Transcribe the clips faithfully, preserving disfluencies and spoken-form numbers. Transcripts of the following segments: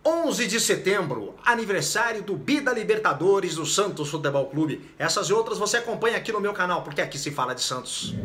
onze de setembro, aniversário do Bida Libertadores do Santos Futebol Clube. Essas e outras você acompanha aqui no meu canal, porque aqui se fala de Santos.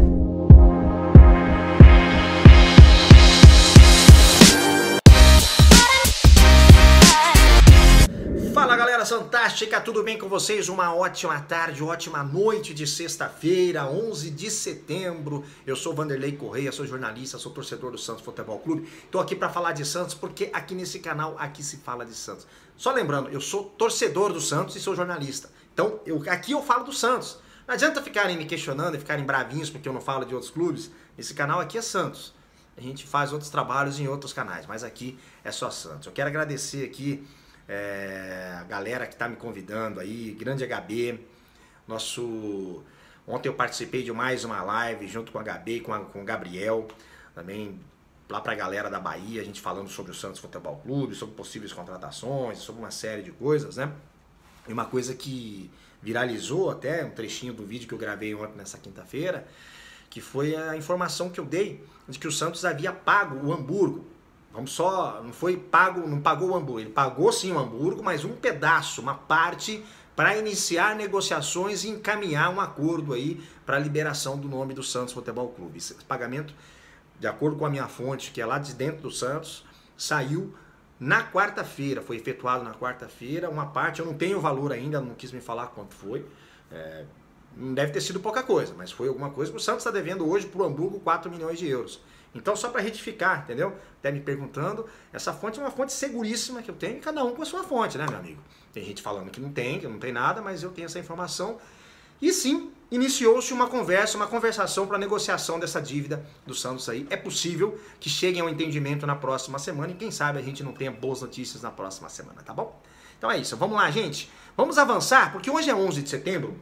Fala galera fantástica, tudo bem com vocês? Uma ótima tarde, ótima noite de sexta-feira, onze de setembro. Eu sou Vanderlei Correia, sou jornalista, sou torcedor do Santos Futebol Clube. Estou aqui para falar de Santos porque aqui nesse canal, aqui se fala de Santos. Só lembrando, eu sou torcedor do Santos e sou jornalista. Então, eu, aqui eu falo do Santos. Não adianta ficarem me questionando e ficarem bravinhos porque eu não falo de outros clubes. Esse canal aqui é Santos. A gente faz outros trabalhos em outros canais, mas aqui é só Santos. Eu quero agradecer aqui É, a galera que tá me convidando aí, grande H B, nosso... Ontem eu participei de mais uma live junto com a H B e com, a, com o Gabriel, também lá pra galera da Bahia, a gente falando sobre o Santos Futebol Clube, sobre possíveis contratações, sobre uma série de coisas, né? E uma coisa que viralizou até, um trechinho do vídeo que eu gravei ontem nessa quinta-feira, que foi a informação que eu dei de que o Santos havia pago o Hamburgo. Vamos só, não foi pago, não pagou o Hamburgo, ele pagou sim o Hamburgo, mas um pedaço, uma parte para iniciar negociações e encaminhar um acordo aí para a liberação do nome do Santos Futebol Clube. Esse pagamento, de acordo com a minha fonte, que é lá de dentro do Santos, saiu na quarta-feira, foi efetuado na quarta-feira, uma parte, eu não tenho o valor ainda, não quis me falar quanto foi, é, não deve ter sido pouca coisa, mas foi alguma coisa que o Santos está devendo hoje para o Hamburgo quatro milhões de euros. Então, só para retificar, entendeu? Até me perguntando, essa fonte é uma fonte seguríssima que eu tenho, e cada um com a sua fonte, né, meu amigo? Tem gente falando que não tem, que não tem nada, mas eu tenho essa informação. E sim, iniciou-se uma conversa, uma conversação para negociação dessa dívida do Santos aí. É possível que cheguem ao entendimento na próxima semana e quem sabe a gente não tenha boas notícias na próxima semana, tá bom? Então é isso, vamos lá, gente. Vamos avançar, porque hoje é onze de setembro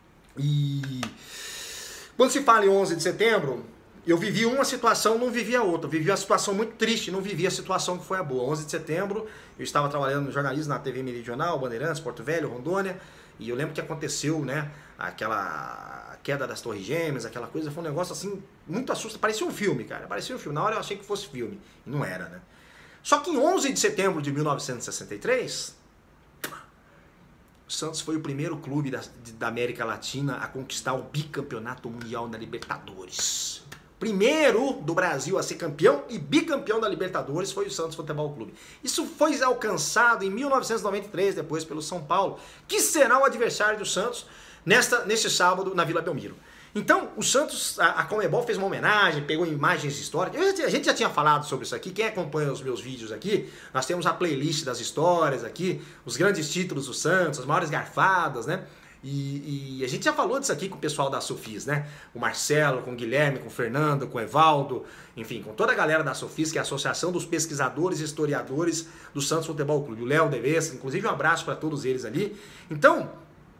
e quando se fala em onze de setembro... Eu vivi uma situação, não vivi a outra. Eu vivi uma situação muito triste, não vivi a situação que foi a boa. onze de setembro, eu estava trabalhando no jornalismo na T V Meridional, Bandeirantes, Porto Velho, Rondônia, e eu lembro que aconteceu, né, aquela queda das Torres Gêmeas, aquela coisa, foi um negócio assim, muito assustador. Parecia um filme, cara, parecia um filme. Na hora eu achei que fosse filme, e não era, né? Só que em onze de setembro de mil novecentos e sessenta e três, o Santos foi o primeiro clube da, da América Latina a conquistar o bicampeonato mundial da Libertadores. Primeiro do Brasil a ser campeão e bicampeão da Libertadores foi o Santos Futebol Clube. Isso foi alcançado em mil novecentos e noventa e três, depois pelo São Paulo, que será o adversário do Santos nesta, neste sábado na Vila Belmiro. Então, o Santos, a, a Conmebol fez uma homenagem, pegou imagens históricas. A gente já tinha falado sobre isso aqui. Quem acompanha os meus vídeos aqui, nós temos a playlist das histórias aqui, os grandes títulos do Santos, as maiores garfadas, né? E, e a gente já falou disso aqui com o pessoal da Sofis, né? O Marcelo, com o Guilherme, com o Fernando, com o Evaldo, enfim, com toda a galera da Sofis, que é a Associação dos Pesquisadores e Historiadores do Santos Futebol Clube. O Léo Devessa, inclusive um abraço para todos eles ali. Então,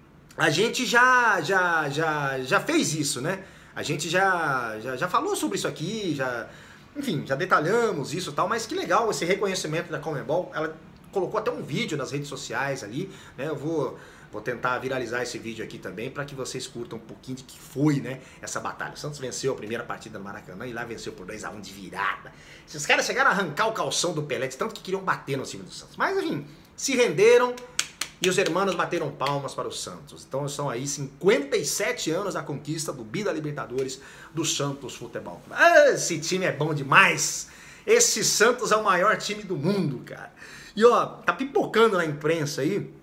a gente já, já, já, já fez isso, né? A gente já, já, já falou sobre isso aqui, já, enfim, já detalhamos isso e tal, mas que legal esse reconhecimento da Conmebol. Ela colocou até um vídeo nas redes sociais ali, né? Eu vou... Vou tentar viralizar esse vídeo aqui também para que vocês curtam um pouquinho de que foi, né, essa batalha. O Santos venceu a primeira partida no Maracanã e lá venceu por dois a um de virada. Esses caras chegaram a arrancar o calção do Pelé, de tanto que queriam bater no time do Santos. Mas, enfim, se renderam e os hermanos bateram palmas para o Santos. Então são aí cinquenta e sete anos da conquista do Bida Libertadores do Santos Futebol Clube. Esse time é bom demais! Esse Santos é o maior time do mundo, cara. E ó, tá pipocando na imprensa aí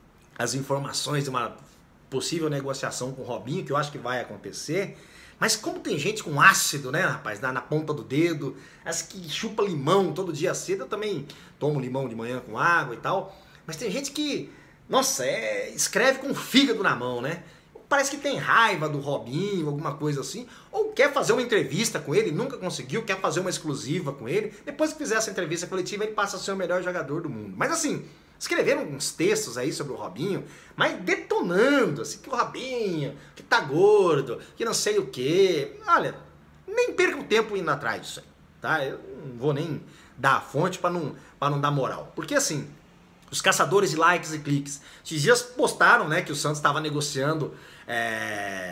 as informações de uma possível negociação com o Robinho, que eu acho que vai acontecer, mas como tem gente com ácido, né, rapaz, na, na ponta do dedo, as que chupa limão todo dia cedo, eu também tomo limão de manhã com água e tal, mas tem gente que, nossa, é, escreve com o fígado na mão, né, parece que tem raiva do Robinho, alguma coisa assim, ou quer fazer uma entrevista com ele, nunca conseguiu, quer fazer uma exclusiva com ele, depois que fizer essa entrevista coletiva ele passa a ser o melhor jogador do mundo, mas assim... Escreveram uns textos aí sobre o Robinho, mas detonando, assim, que o Robinho, que tá gordo, que não sei o quê. Olha, nem perca o tempo indo atrás disso aí, tá? Eu não vou nem dar a fonte pra não, pra não dar moral. Porque assim, os caçadores de likes e cliques, esses dias postaram, né, que o Santos estava negociando, é,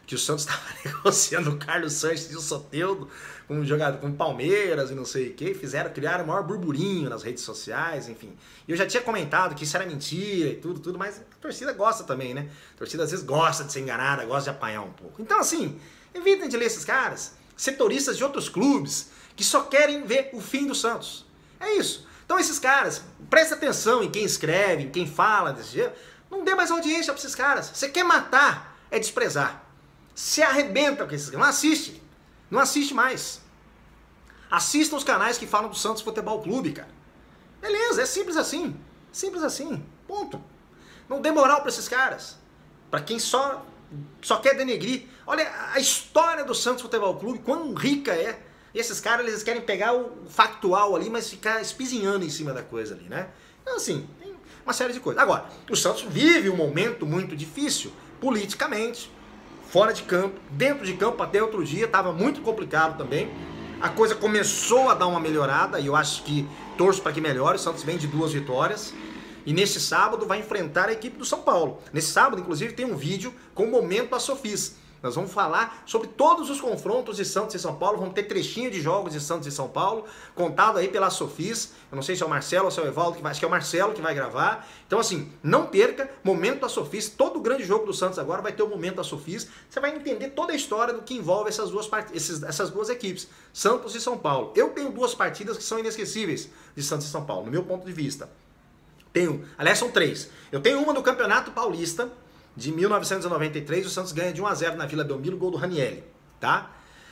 que o Santos estava negociando o Carlos Sanches e o Soteldo com um jogador com Palmeiras e não sei o que, fizeram, criaram o maior burburinho nas redes sociais, enfim. E eu já tinha comentado que isso era mentira e tudo, tudo, mas a torcida gosta também, né? A torcida às vezes gosta de ser enganada, gosta de apanhar um pouco. Então, assim, evitem de ler esses caras, setoristas de outros clubes, que só querem ver o fim do Santos. É isso. Então, esses caras, presta atenção em quem escreve, em quem fala desse jeito, não dê mais audiência para esses caras. Você quer matar, é desprezar. Se arrebenta com esses caras. Não assiste. Não assiste mais. Assista os canais que falam do Santos Futebol Clube, cara. Beleza, é simples assim. Simples assim. Ponto. Não dê moral para esses caras. Para quem só, só quer denegrir. Olha a história do Santos Futebol Clube, quão rica é. E esses caras, eles querem pegar o factual ali, mas ficar espizinhando em cima da coisa ali, né? Então, assim, tem uma série de coisas. Agora, o Santos vive um momento muito difícil, politicamente, fora de campo, dentro de campo até outro dia, estava muito complicado também. A coisa começou a dar uma melhorada e eu acho que torço para que melhore. O Santos vem de duas vitórias e nesse sábado vai enfrentar a equipe do São Paulo. Nesse sábado, inclusive, tem um vídeo com o momento da Sofis. Nós vamos falar sobre todos os confrontos de Santos e São Paulo, vamos ter trechinho de jogos de Santos e São Paulo, contado aí pela Sofis. Eu não sei se é o Marcelo ou se é o Evaldo, que vai, acho que é o Marcelo que vai gravar. Então, assim, não perca, momento da Sofis. Todo grande jogo do Santos agora vai ter o momento da Sofis. Você vai entender toda a história do que envolve essas duas, part... Esses, essas duas equipes, Santos e São Paulo. Eu tenho duas partidas que são inesquecíveis de Santos e São Paulo, no meu ponto de vista. Tenho, aliás, são três. Eu tenho uma no Campeonato Paulista, de mil novecentos e noventa e três, o Santos ganha de um a zero na Vila Belmiro, gol do Ranieri, tá?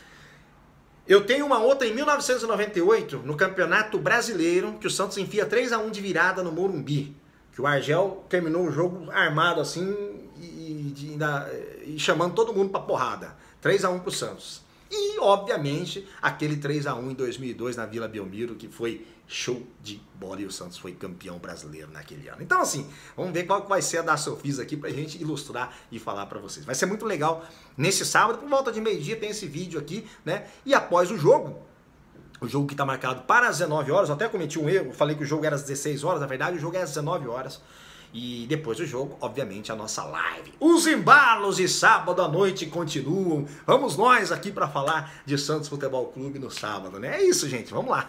Eu tenho uma outra em mil novecentos e noventa e oito, no Campeonato Brasileiro, que o Santos enfia três a um de virada no Morumbi, que o Argel terminou o jogo armado assim e, e, e chamando todo mundo pra porrada. três a um pro Santos. E, obviamente, aquele três a um em dois mil e dois na Vila Belmiro, que foi show de bola e o Santos foi campeão brasileiro naquele ano. Então, assim, vamos ver qual vai ser a da Sofis aqui pra gente ilustrar e falar pra vocês. Vai ser muito legal. Nesse sábado, por volta de meio-dia, tem esse vídeo aqui, né? E após o jogo, o jogo que tá marcado para as dezenove horas, eu até cometi um erro, falei que o jogo era às dezesseis horas, na verdade o jogo é às dezenove horas. E depois do jogo, obviamente, a nossa live. Os embalos de sábado à noite continuam. Vamos nós aqui para falar de Santos Futebol Clube no sábado, né? É isso, gente. Vamos lá.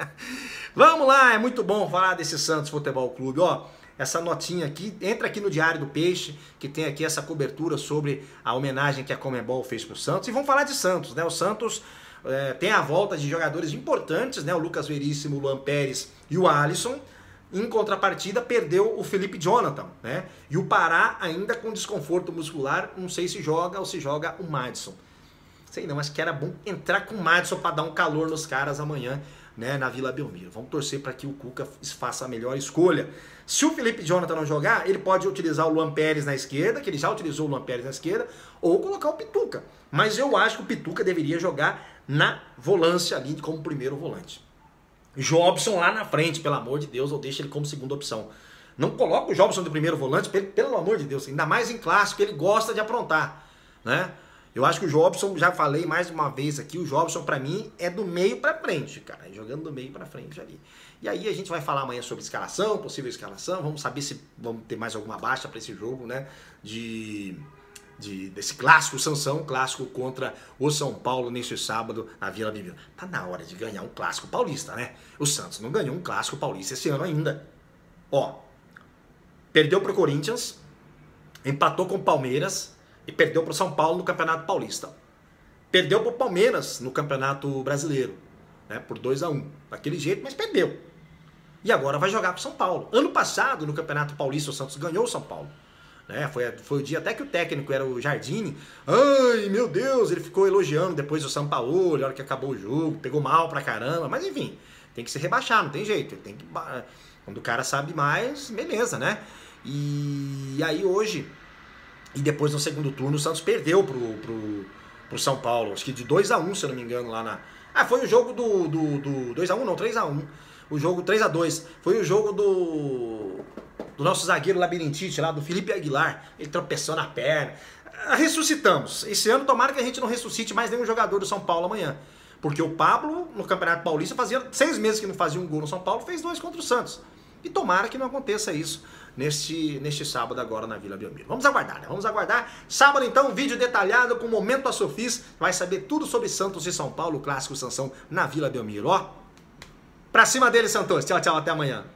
Vamos lá. É muito bom falar desse Santos Futebol Clube. Ó, essa notinha aqui, entra aqui no Diário do Peixe, que tem aqui essa cobertura sobre a homenagem que a Conmebol fez pro Santos. E vamos falar de Santos, né? O Santos é, tem a volta de jogadores importantes, né? O Lucas Veríssimo, o Luan Pérez e o Alisson. Em contrapartida, perdeu o Felipe Jonathan, né? E o Pará ainda com desconforto muscular, não sei se joga ou se joga o Madison. Sei não, acho que era bom entrar com o Madison para dar um calor nos caras amanhã, né, na Vila Belmiro. Vamos torcer para que o Cuca faça a melhor escolha. Se o Felipe Jonathan não jogar, ele pode utilizar o Luan Pérez na esquerda, que ele já utilizou o Luan Pérez na esquerda, ou colocar o Pituca. Mas eu acho que o Pituca deveria jogar na volância ali como primeiro volante. Jobson lá na frente, pelo amor de Deus, ou deixa ele como segunda opção. Não coloca o Jobson de primeiro volante, pelo, pelo amor de Deus, ainda mais em clássico, ele gosta de aprontar, né? Eu acho que o Jobson, já falei mais uma vez aqui, o Jobson pra mim é do meio pra frente, cara, jogando do meio pra frente ali. E aí a gente vai falar amanhã sobre escalação, possível escalação, vamos saber se vamos ter mais alguma baixa pra esse jogo, né, de... De, desse clássico Sansão, clássico contra o São Paulo nesse sábado na Vila Belmiro. Tá na hora de ganhar um clássico paulista, né? O Santos não ganhou um clássico paulista esse ano ainda. Ó, perdeu pro Corinthians, empatou com o Palmeiras e perdeu pro São Paulo no Campeonato Paulista. Perdeu pro Palmeiras no Campeonato Brasileiro, né? Por dois a um. Daquele jeito, mas perdeu. E agora vai jogar pro São Paulo. Ano passado, no Campeonato Paulista, o Santos ganhou o São Paulo. Né? Foi, foi o dia até que o técnico era o Jardine. Ai, meu Deus, ele ficou elogiando depois o Sampaoli, a hora que acabou o jogo, pegou mal pra caramba, mas enfim, tem que se rebaixar, não tem jeito. Ele tem que, quando o cara sabe mais, beleza, né? E aí hoje, e depois no segundo turno, o Santos perdeu pro, pro, pro São Paulo, acho que de dois a um, se eu não me engano, lá na... Ah, foi o jogo do, do, do dois a um, não, três a um. O jogo três a dois. Foi o jogo do... do nosso zagueiro labirintite lá, do Felipe Aguilar, ele tropeçou na perna. Ressuscitamos. Esse ano, tomara que a gente não ressuscite mais nenhum jogador do São Paulo amanhã. Porque o Pablo, no Campeonato Paulista, fazia seis meses que não fazia um gol no São Paulo, fez dois contra o Santos. E tomara que não aconteça isso neste, neste sábado agora na Vila Belmiro. Vamos aguardar, né? Vamos aguardar. Sábado então, vídeo detalhado com o Momento Sofis. Vai saber tudo sobre Santos e São Paulo, clássico Sansão na Vila Belmiro. Ó, pra cima dele, Santos. Tchau, tchau, até amanhã.